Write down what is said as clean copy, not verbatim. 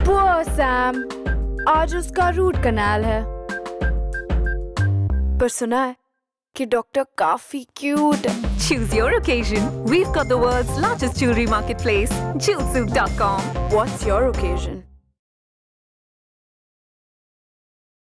Poor Sam, आज उसका root canal है। पर सुना है कि डॉक्टर काफी क्यूट है। Choose your occasion. We've got the world's largest jewelry marketplace, JewelSouk.com. What's your occasion?